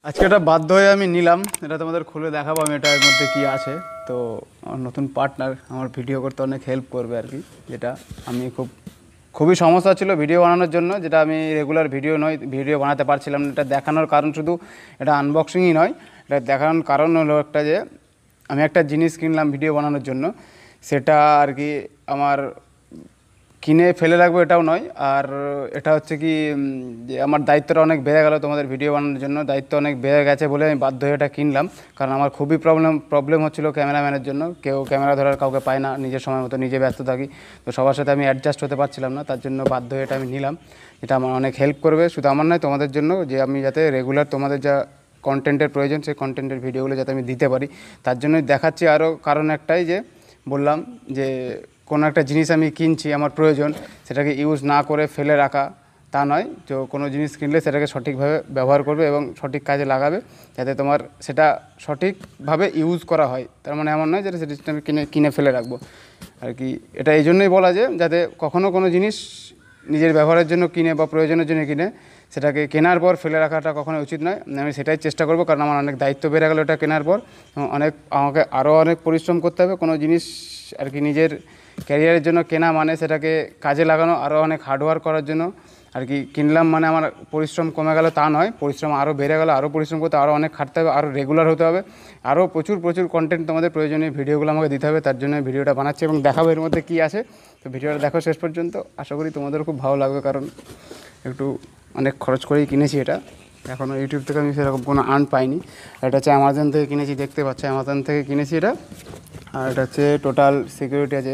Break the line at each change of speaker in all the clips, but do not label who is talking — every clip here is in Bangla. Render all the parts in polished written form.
আজকে এটা বাধ্য হয়ে আমি নিলাম, এটা তোমাদের খুলে দেখাবো আমি এটার মধ্যে কি আছে। তো আমার নতুন পার্টনার আমার ভিডিও করতে অনেক হেল্প করবে আর কি, যেটা আমি খুবই সমস্যা ছিল ভিডিও বানানোর জন্য, যেটা আমি রেগুলার ভিডিও বানাতে পারছিলাম না। এটা দেখানোর কারণ শুধু এটা আনবক্সিংই নয়, এটা দেখানোর কারণ হলো একটা যে আমি একটা জিনিস কিনলাম ভিডিও বানানোর জন্য, সেটা আর কি আমার কিনে ফেলে রাখবো এটাও নয়। আর এটা হচ্ছে কি যে আমার দায়িত্বটা অনেক বেড়ে গেল, তোমাদের ভিডিও বানানোর জন্য দায়িত্ব অনেক বেড়ে গেছে বলে আমি বাধ্য হয়ে এটা কিনলাম। কারণ আমার খুবই প্রবলেম হচ্ছিল ক্যামেরাম্যানের জন্য, কেউ ক্যামেরা ধরার কাউকে পায় না, নিজের সময় মতো নিজে ব্যস্ত থাকি, তো সবার সাথে আমি অ্যাডজাস্ট হতে পারছিলাম না, তার জন্য বাধ্য হয়ে এটা আমি নিলাম। এটা আমার অনেক হেল্প করবে, শুধু আমার নয় তোমাদের জন্য, যে আমি যাতে রেগুলার তোমাদের যা কন্টেন্টের প্রয়োজন সেই কন্টেন্টের ভিডিওগুলো যাতে আমি দিতে পারি, তার জন্যই দেখাচ্ছি। আরও কারণ একটাই যে বললাম যে কোনো একটা জিনিস আমি কিনছি, আমার প্রয়োজন, সেটাকে ইউজ না করে ফেলে রাখা তা নয়। তো কোনো জিনিস কিনলে সেটাকে সঠিকভাবে ব্যবহার করবে এবং সঠিক কাজে লাগাবে, যাতে তোমার সেটা সঠিকভাবে ইউজ করা হয়। তার মানে এমন নয় যে সেটা আমি কিনে ফেলে রাখবো আর কি। এটা এই জন্যই বলা যে যাতে কখনও কোনো জিনিস নিজের ব্যবহারের জন্য কিনে বা প্রয়োজনের জন্য কিনে সেটাকে কেনার পর ফেলে রাখাটা কখনো উচিত নয়। আমি সেটাই চেষ্টা করবো, কারণ আমার অনেক দায়িত্ব বেড়ে গেলো এটা কেনার পর। আমাকে আরও অনেক পরিশ্রম করতে হবে। কোনো জিনিস আর কি নিজের ক্যারিয়ারের জন্য কেনা মানে সেটাকে কাজে লাগানো, আরও অনেক হার্ডওয়ার্ক করার জন্য আর কি। কিনলাম মানে আমার পরিশ্রম কমে গেল তা নয়, পরিশ্রম আরও বেড়ে গেল, আরও পরিশ্রম করতে আরও অনেক খাটতে হবে, আরও রেগুলার হতে হবে, আরও প্রচুর কন্টেন্ট তোমাদের প্রয়োজনীয় ভিডিওগুলো আমাকে দিতে হবে। তার জন্য ভিডিওটা বানাচ্ছি এবং দেখাবো এর মধ্যে কী আছে। তো ভিডিওটা দেখো শেষ পর্যন্ত, আশা করি তোমাদেরও খুব ভালো লাগবে, কারণ অনেক খরচ করেই কিনেছি এটা। এখনও ইউটিউব থেকে আমি সেরকম কোনো আর্ন পাইনি। এটা হচ্ছে অ্যামাজন থেকে কিনেছি, দেখতে পাচ্ছ অ্যামাজন থেকে কিনেছি এটা। আর এটা হচ্ছে টোটাল সিকিউরিটি আছে,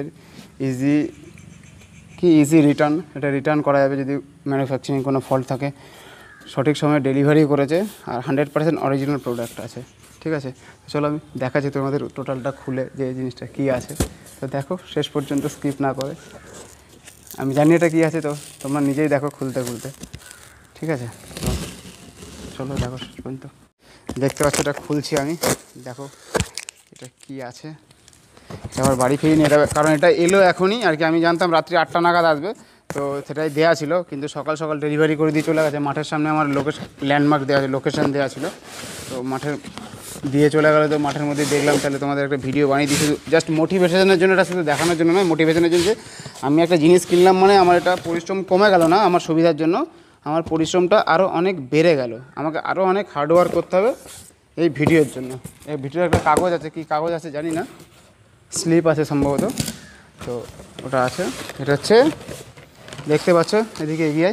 ইজি রিটার্ন, এটা রিটার্ন করা যাবে যদি ম্যানুফ্যাকচারিং কোনো ফল্ট থাকে। সঠিক সময়ে ডেলিভারি করেছে আর 100% অরিজিনাল প্রোডাক্ট আছে। ঠিক আছে, চলো আমি দেখাচ্ছি তোমাদের টোটালটা খুলে যে এই জিনিসটা কী আছে। তো দেখো শেষ পর্যন্ত স্কিপ না করে, আমি জানি এটা কী আছে, তো তোমরা নিজেই দেখো খুলতে ঠিক আছে। তো চলো দেখো শেষ পর্যন্ত। দেখতে পাচ্ছ এটা খুলছি আমি, দেখো এটা কী আছে। এবার বাড়ি ফিরিনি এটা, কারণ এটা এলো এখনই আর কি। আমি জানতাম রাত্রি 8টা নাগাদ আসবে, তো সেটাই দেওয়া ছিল, কিন্তু সকাল সকাল ডেলিভারি করে দিয়ে চলে গেছে। মাঠের সামনে আমার ল্যান্ডমার্ক দেওয়া আছে, লোকেশান দেওয়া ছিল, তো মাঠের দিয়ে চলে গেলো। তো মাঠের মধ্যে দেখলাম, তাহলে তোমাদের একটা ভিডিও বানিয়ে দিই, শুধু জাস্ট মোটিভেশনের জন্য, এটা শুধু দেখানোর জন্য নয়, মোটিভেশনের জন্য যে আমি একটা জিনিস কিনলাম মানে আমার এটা পরিশ্রম কমে গেল না, আমার সুবিধার জন্য আমার পরিশ্রমটা আরও অনেক বেড়ে গেল, আমাকে আরও অনেক হার্ডওয়ার্ক করতে হবে এই ভিডিওর জন্য। এই ভিডিওর একটা কাগজ আছে, কী কাগজ আছে জানি না, স্লিপ আছে সম্ভবত, তো ওটা আছে। এটা হচ্ছে দেখতে পাচ্ছ, এদিকে এগিয়ে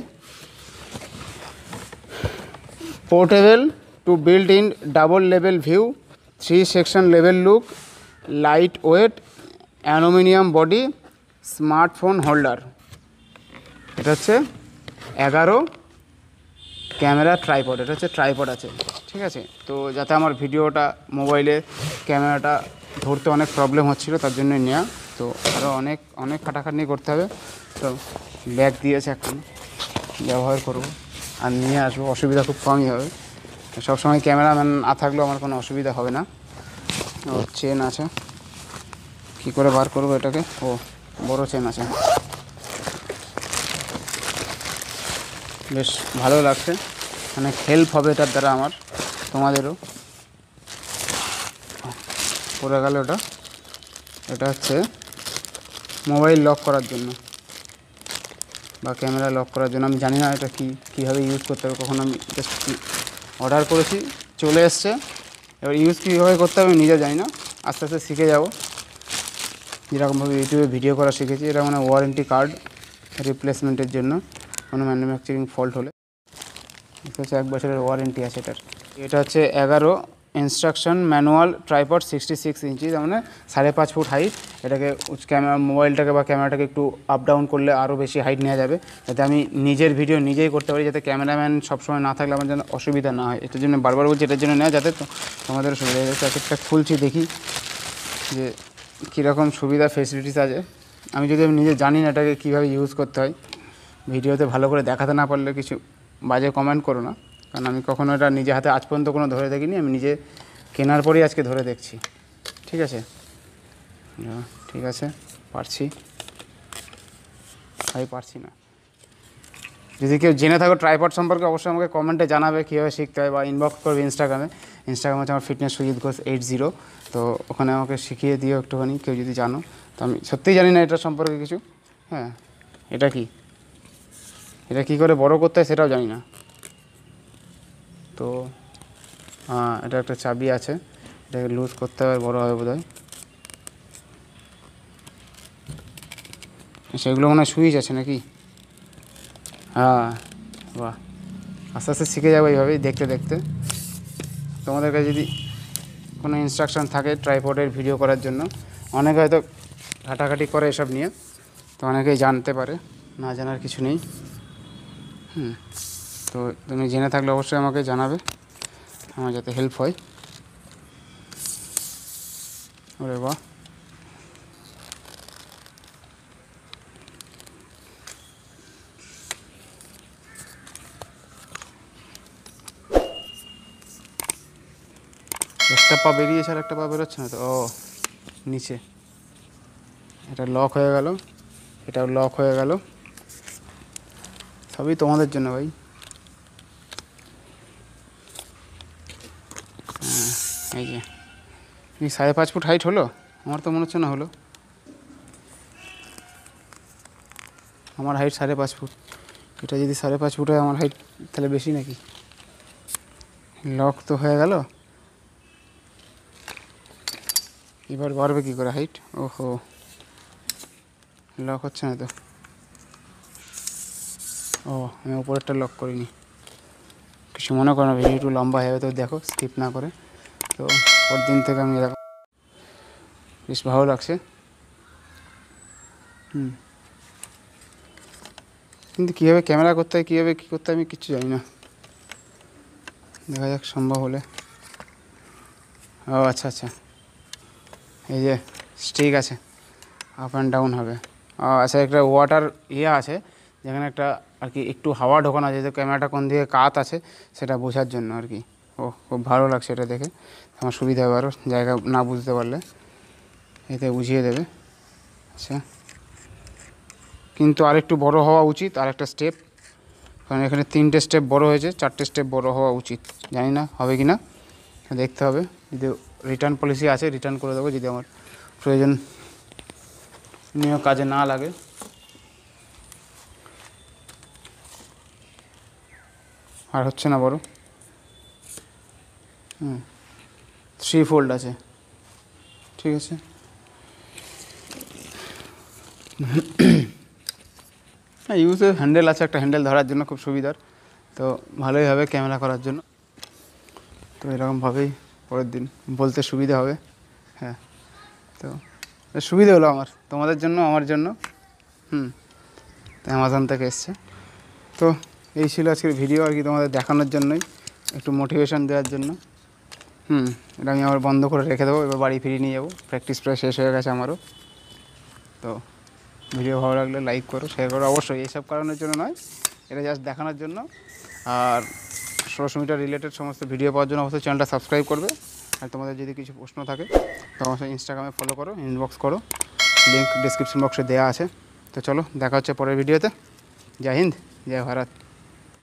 portable to build in double level view, 3 section level look, lightweight, aluminium body, smartphone holder. এটা হচ্ছে 11 ক্যামেরা ট্রাইপড, এটা হচ্ছে ট্রাইপড আছে। ঠিক আছে, তো যাতে আমার ভিডিওটা মোবাইলে ক্যামেরাটা ধরতে অনেক প্রবলেম হচ্ছিলো, তার জন্যই নেওয়া। তো আরও অনেক খাটাখাটনি করতে হবে। তো ব্যাগ দিয়েছে, এখন ব্যবহার করব আর নিয়ে আসবো, অসুবিধা খুব কমই হবে। সবসময় ক্যামেরাম্যান না থাকলেও আমার কোনো অসুবিধা হবে না। ও চেন আছে, কী করে বার করবো এটাকে, ও বড় চেন আছে, বেশ ভালো লাগছে, অনেক হেল্প হবে এটার দ্বারা আমার, তোমাদেরও। পড়ে গেল ওটা, এটা হচ্ছে মোবাইল লক করার জন্য বা ক্যামেরা লক করার জন্য। আমি জানি না এটা কীভাবে ইউজ করতে হবে, কখন আমি জাস্ট অর্ডার করেছি চলে এসছে, এবার ইউজ কীভাবে করতে হবে নিজে জানি না, আস্তে আস্তে শিখে যাব, যেরকমভাবে ইউটিউবে ভিডিও করা শিখেছি। এটা মানে ওয়ারেন্টি কার্ড রিপ্লেসমেন্টের জন্য, কোনো ম্যানুফ্যাকচারিং ফল্ট হলে। এটা হচ্ছে 1 বছরের ওয়ারেন্টি আছে এটার। এটা হচ্ছে 11 ইনস্ট্রাকশন ম্যানুয়াল ট্রাইপড, 66 ইঞ্চি, তার মানে 5.5 ফুট হাইট। এটাকে মোবাইলটাকে বা ক্যামেরাটাকে একটু আপ ডাউন করলে আরও বেশি হাইট নেওয়া যাবে, যাতে আমি নিজের ভিডিও নিজেই করতে পারি, যাতে ক্যামেরাম্যান সবসময় না থাকলে আমার যেন অসুবিধা না হয়। এটার জন্য বারবার বলছি, এটার জন্য নেওয়া যাতে তোমাদের সুবিধা হয়। প্যাকেটটা খুলছি, দেখি যে কীরকম সুবিধা ফেসিলিটিস আছে। আমি নিজে জানি না এটাকে কীভাবে ইউজ করতে হয়, ভিডিওতে ভালো করে দেখাতে না পারলে কিছু বাজে কমেন্ট করো না, কারণ আমি কখনো এটা নিজে হাতে আজ পর্যন্ত কোনো ধরে দেখিনি, আমি নিজে কেনার পরেই আজকে ধরে দেখছি। ঠিক আছে, ঠিক আছে, পারছি না। যদি কেউ জেনে থাকো ট্রাইপড সম্পর্কে অবশ্যই আমাকে কমেন্টে জানাবে কীভাবে শিখতে হয়, বা ইনবক্স করবে ইনস্টাগ্রামে হচ্ছে আমার ফিটনেস সুজিত ঘোষ 80। তো ওখানে আমাকে শিখিয়ে দিও একটুখানি কেউ যদি জানো। তো আমি সত্যিই জানি না এটা সম্পর্কে কিছু। হ্যাঁ, এটা কী করে বড় করতে হয় সেটাও জানি না। তো এটা একটা চাবি আছে, এটাকে লুজ করতে হবে, বড়ো হবে বোধ হয়। সেগুলো মনে হয় সুইচ আছে নাকি? হ্যাঁ, বাহ, আস্তে আস্তে শিখে যাবো এইভাবেই দেখতে দেখতে। তোমাদের কাছে যদি কোনো ইনস্ট্রাকশান থাকে ট্রাইপডের ভিডিও করার জন্য, অনেকে হয়তো ঘাটাঘাটি করে এসব নিয়ে, তো অনেকেই জানতে পারে, না জানার কিছু নেই। তো তুমি জেনে থাকলে অবশ্যই আমাকে জানাবে, আমার যাতে হেল্প হয়। ওরে বাহ, একটা পা বেরিয়েছে আর একটা পা বেরোচ্ছে না তো। ও নিচে এটা লক হয়ে গেল, এটাও লক হয়ে গেল, সবই তোমাদের জন্য ভাই। এই যে 5.5 ফুট হাইট হলো, আমার তো মনে হচ্ছে না হলো। আমার হাইট 5.5 ফুট, এটা যদি 5.5 ফুট হয় আমার হাইট তাহলে বেশি নাকি? লক তো হয়ে গেল, এবার বাড়বে কী করে হাইট? ওহো, লক হচ্ছে না তো। ও, আমি উপরেরটা লক করিনি। কিছু মনে করো না, ভিডিও একটু লম্বা হয়ে তো দেখো, স্কিপ না করে। তো ওর দিন থেকে আমি এরকম বেশ ভালো লাগছে। কিন্তু কীভাবে ক্যামেরা করতে হয়, কীভাবে কী করতে হয় আমি কিচ্ছু জানি না। দেখা যাক সম্ভব হলে। ও আচ্ছা আচ্ছা, এই যে স্টিক আছে, আপ অ্যান্ড ডাউন হবে। আচ্ছা, একটা ওয়াটার আছে যেখানে একটা আর কি একটু হাওয়া ঢোকানো আছে, যে ক্যামেরাটা কোন দিকে কাত আছে সেটা বোঝার জন্য আর কি। ও, খুব ভালো লাগছে এটা দেখে, আমার সুবিধা হবে আরও, জায়গা না বুঝতে পারলে এতে বুঝিয়ে দেবে। আচ্ছা, কিন্তু আরেকটু বড় হওয়া উচিত, আরেকটা স্টেপ, কারণ এখানে 3টে স্টেপ বড় হয়েছে, 4টে স্টেপ বড় হওয়া উচিত। জানি না হবে কি না, দেখতে হবে। যদি রিটার্ন পলিসি আছে রিটার্ন করে দেবো, যদি আমার প্রয়োজন নিয়েও কাজে না লাগে। আর হচ্ছে না বড়। 3 ফোল্ড আছে, ঠিক আছে। হ্যাঁ, ইউজে হ্যান্ডেল আছে, একটা হ্যান্ডেল ধরার জন্য খুব সুবিধার, তো ভালোই হবে ক্যামেরা করার জন্য। তো এরকমভাবেই পরের দিন বলতে সুবিধা হবে। হ্যাঁ, তো সুবিধা হলো আমার, তোমাদের জন্য, আমার জন্য। অ্যামাজন থেকে এসছে। তো এই ছিল আজকের ভিডিও আর কি, তোমাদের দেখানোর জন্যই, একটু মোটিভেশন দেওয়ার জন্য। এটা আমি আবার বন্ধ করে রেখে দেবো, এবার বাড়ি ফিরিয়ে নিয়ে যাবো, প্র্যাকটিস প্রায় শেষ হয়ে গেছে আমারও। তো ভিডিও ভালো লাগলে লাইক করো, শেয়ার করো অবশ্যই, এইসব কারণের জন্য নয়, এটা জাস্ট দেখানোর জন্য। আর 1600 মিটার রিলেটেড সমস্ত ভিডিও পাওয়ার জন্য অবশ্যই চ্যানেলটা সাবস্ক্রাইব করবে। আর তোমাদের যদি কিছু প্রশ্ন থাকে তো অবশ্যই ইনস্টাগ্রামে ফলো করো, ইনবক্স করো, লিঙ্ক ডিসক্রিপশন বক্সে দেওয়া আছে। তো চলো, দেখা হচ্ছে পরের ভিডিওতে। জয় হিন্দ, জয় ভারত।